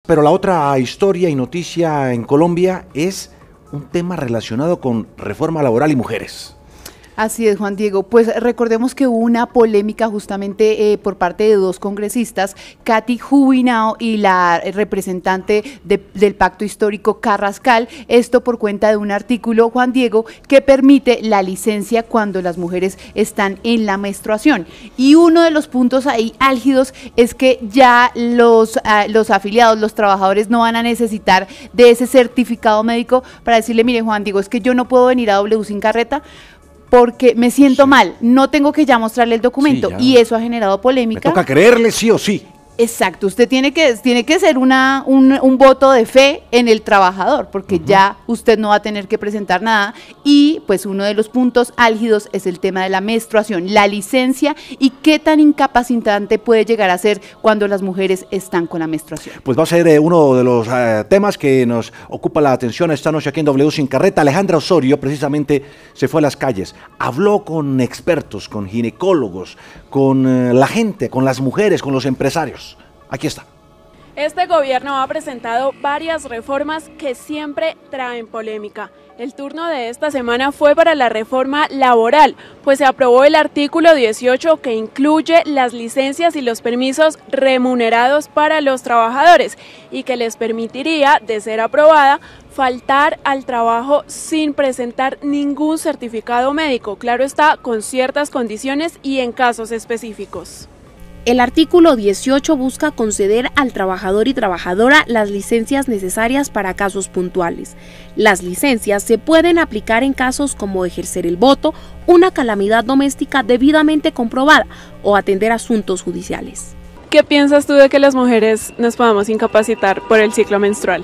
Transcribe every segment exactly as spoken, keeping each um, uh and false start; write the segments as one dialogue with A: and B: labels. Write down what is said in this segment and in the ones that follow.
A: Pero la otra historia y noticia en Colombia es un tema relacionado con reforma laboral y mujeres.
B: Así es, Juan Diego. Pues recordemos que hubo una polémica justamente eh, por parte de dos congresistas, Katy Jubinao y la representante de, del Pacto Histórico Carrascal, esto por cuenta de un artículo, Juan Diego, que permite la licencia cuando las mujeres están en la menstruación. Y uno de los puntos ahí álgidos es que ya los, uh, los afiliados, los trabajadores no van a necesitar de ese certificado médico para decirle, mire, Juan Diego, es que yo no puedo venir a W sin carreta porque me siento sí. mal, no tengo que ya mostrarle el documento, sí, y eso ha generado polémica.
A: Me toca creerle sí o sí.
B: Exacto, usted tiene que, tiene que ser una, un, un voto de fe en el trabajador, porque uh-huh. ya usted no va a tener que presentar nada, y pues uno de los puntos álgidos es el tema de la menstruación, la licencia, y qué tan incapacitante puede llegar a ser cuando las mujeres están con la menstruación.
A: Pues va a ser eh, uno de los eh, temas que nos ocupa la atención esta noche aquí en W Sin Carreta. Alejandra Osorio precisamente se fue a las calles, habló con expertos, con ginecólogos, con eh, la gente, con las mujeres, con los empresarios. Aquí está.
C: Este gobierno ha presentado varias reformas que siempre traen polémica. El turno de esta semana fue para la reforma laboral, pues se aprobó el artículo dieciocho que incluye las licencias y los permisos remunerados para los trabajadores y que les permitiría, de ser aprobada, faltar al trabajo sin presentar ningún certificado médico, claro está, con ciertas condiciones y en casos específicos.
D: El artículo dieciocho busca conceder al trabajador y trabajadora las licencias necesarias para casos puntuales. Las licencias se pueden aplicar en casos como ejercer el voto, una calamidad doméstica debidamente comprobada o atender asuntos judiciales.
C: ¿Qué piensas tú de que las mujeres nos podamos incapacitar por el ciclo menstrual?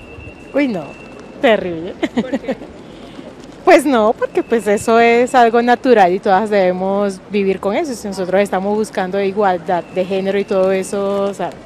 E: Uy, no, terrible.
C: ¿Por qué?
E: Pues no, porque pues eso es algo natural y todas debemos vivir con eso. Si nosotros estamos buscando igualdad de género y todo eso, o sea,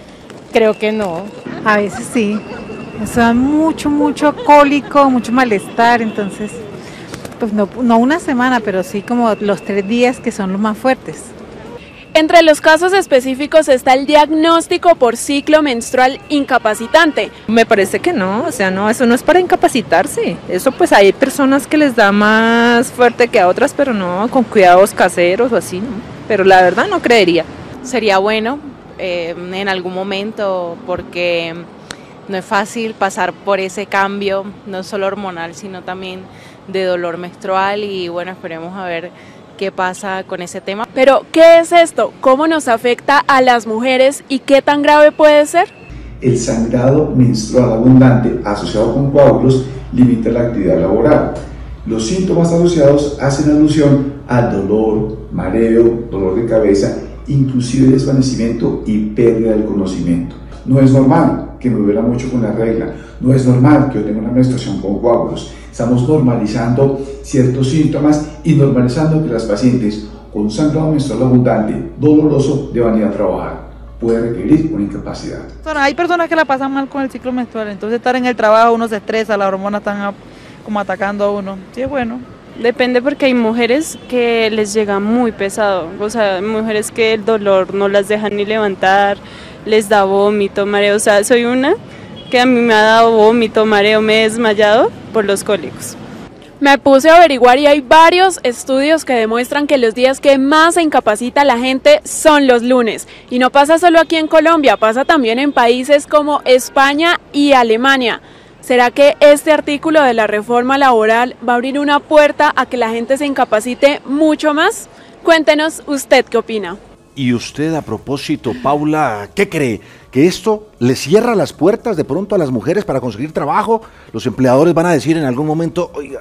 E: creo que no.
F: A veces sí, eso da mucho, mucho cólico, mucho malestar, entonces, pues no, no una semana, pero sí como los tres días que son los más fuertes.
C: Entre los casos específicos está el diagnóstico por ciclo menstrual incapacitante.
G: Me parece que no, o sea, no, eso no es para incapacitarse. Eso pues hay personas que les da más fuerte que a otras, pero no, con cuidados caseros o así, ¿no? Pero la verdad no creería.
H: Sería bueno eh, en algún momento porque no es fácil pasar por ese cambio, no solo hormonal, sino también de dolor menstrual y bueno, esperemos a ver qué pasa con ese tema.
C: Pero, ¿qué es esto? ¿Cómo nos afecta a las mujeres y qué tan grave puede ser?
I: El sangrado menstrual abundante asociado con coágulos limita la actividad laboral. Los síntomas asociados hacen alusión al dolor, mareo, dolor de cabeza, inclusive desvanecimiento y pérdida del conocimiento. No es normal que me duela mucho con la regla, no es normal que yo tenga una menstruación con coágulos. Estamos normalizando ciertos síntomas y normalizando que las pacientes con sangrado menstrual abundante, doloroso, deban ir a trabajar. Puede requerir una incapacidad.
J: Bueno, hay personas que la pasan mal con el ciclo menstrual, entonces estar en el trabajo uno se estresa, las hormonas están como atacando a uno. Sí, es bueno.
K: Depende porque hay mujeres que les llega muy pesado, o sea, mujeres que el dolor no las deja ni levantar, les da vómito, mareo, o sea, soy una que a mí me ha dado vómito, mareo, me he desmayado por los cólicos.
C: Me puse a averiguar y hay varios estudios que demuestran que los días que más se incapacita a la gente son los lunes. Y no pasa solo aquí en Colombia, pasa también en países como España y Alemania. ¿Será que este artículo de la reforma laboral va a abrir una puerta a que la gente se incapacite mucho más? Cuéntenos usted qué opina.
A: Y usted, a propósito, Paula, ¿qué cree? ¿Que esto le cierra las puertas de pronto a las mujeres para conseguir trabajo? Los empleadores van a decir en algún momento, oiga,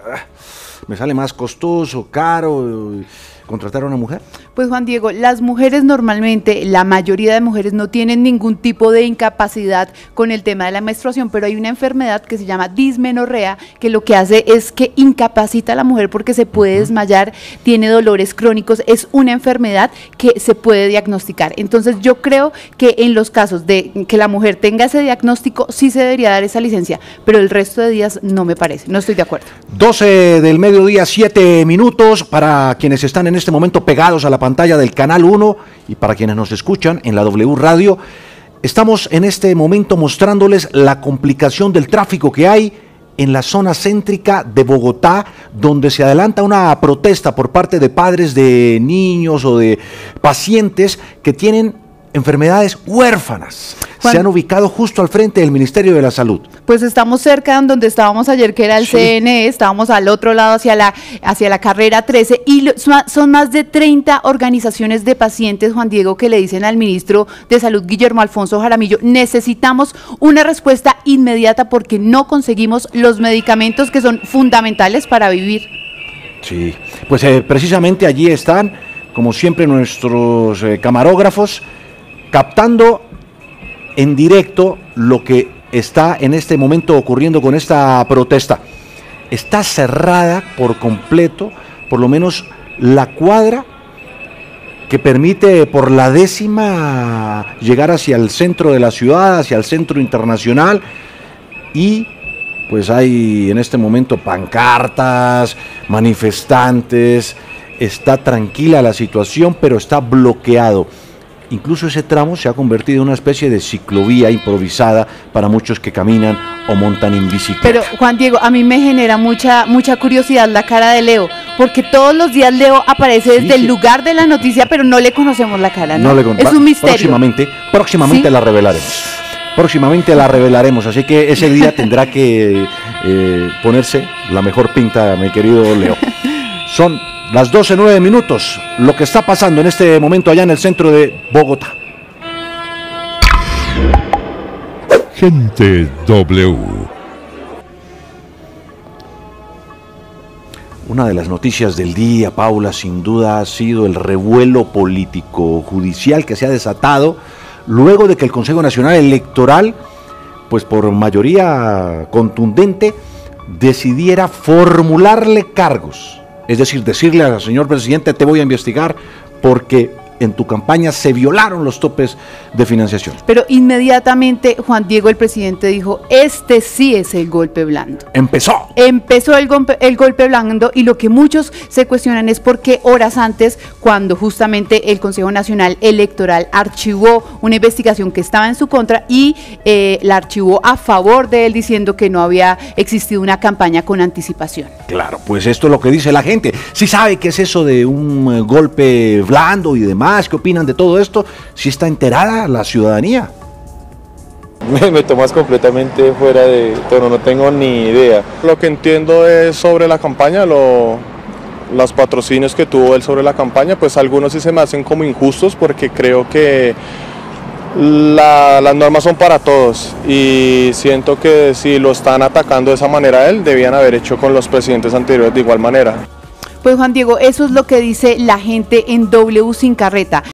A: me sale más costoso, caro contratar a una mujer.
B: Pues Juan Diego, las mujeres normalmente, la mayoría de mujeres no tienen ningún tipo de incapacidad con el tema de la menstruación, pero hay una enfermedad que se llama dismenorrea, que lo que hace es que incapacita a la mujer porque se puede desmayar, tiene dolores crónicos, es una enfermedad que se puede diagnosticar. Entonces yo creo que en los casos de que la mujer tenga ese diagnóstico, sí se debería dar esa licencia, pero el resto de días no me parece, no estoy de acuerdo.
A: doce del mediodía, siete minutos, para quienes están en este momento pegados a la pantalla del Canal uno y para quienes nos escuchan en la W Radio. estamos en este momento mostrándoles la complicación del tráfico que hay en la zona céntrica de Bogotá, donde se adelanta una protesta por parte de padres de niños o de pacientes que tienen enfermedades huérfanas. Juan, se han ubicado justo al frente del Ministerio de la Salud.
B: Pues estamos cerca de donde estábamos ayer, que era el sí. C N E, estábamos al otro lado hacia la, hacia la carrera trece, y lo, son más de treinta organizaciones de pacientes, Juan Diego, que le dicen al ministro de Salud, Guillermo Alfonso Jaramillo, necesitamos una respuesta inmediata porque no conseguimos los medicamentos que son fundamentales para vivir.
A: Sí, pues eh, precisamente allí están, como siempre, nuestros eh, camarógrafos, captando en directo lo que está en este momento ocurriendo con esta protesta. Está cerrada por completo, por lo menos la cuadra que permite por la décima llegar hacia el centro de la ciudad, hacia el centro internacional, y pues hay en este momento pancartas, manifestantes, está tranquila la situación, pero está bloqueado. Incluso ese tramo se ha convertido en una especie de ciclovía improvisada para muchos que caminan o montan en bicicleta.
B: Pero Juan Diego, a mí me genera mucha mucha curiosidad la cara de Leo, porque todos los días Leo aparece desde sí, el sí. lugar de la noticia, pero no le conocemos la cara, ¿no? no le con... Es un misterio.
A: Próximamente, próximamente ¿Sí? la revelaremos. Próximamente la revelaremos, así que ese día tendrá que eh, ponerse la mejor pinta, mi querido Leo. Son las doce nueve minutos, lo que está pasando en este momento allá en el centro de Bogotá.
L: Gente W.
A: Una de las noticias del día, Paula, sin duda ha sido el revuelo político-judicial que se ha desatado luego de que el Consejo Nacional Electoral, pues por mayoría contundente, decidiera formularle cargos. Es decir, decirle al señor presidente, te voy a investigar porque en tu campaña se violaron los topes de financiación.
B: Pero inmediatamente Juan Diego, el presidente, dijo, este sí es el golpe blando.
A: Empezó.
B: Empezó el golpe, el golpe blando, y lo que muchos se cuestionan es por qué horas antes, cuando justamente el Consejo Nacional Electoral archivó una investigación que estaba en su contra y eh, la archivó a favor de él, diciendo que no había existido una campaña con anticipación.
A: Claro, pues esto es lo que dice la gente. Si sabe qué es eso de un uh, golpe blando y demás, ¿qué opinan de todo esto? ¿Sí está enterada la ciudadanía?
M: Me, me tomas completamente fuera de tono, no tengo ni idea. Lo que entiendo es sobre la campaña, lo, los patrocinios que tuvo él sobre la campaña, pues algunos sí se me hacen como injustos porque creo que la, las normas son para todos y siento que si lo están atacando de esa manera a él, debían haber hecho con los presidentes anteriores de igual manera.
B: Pues Juan Diego, eso es lo que dice la gente en W Sin Carreta.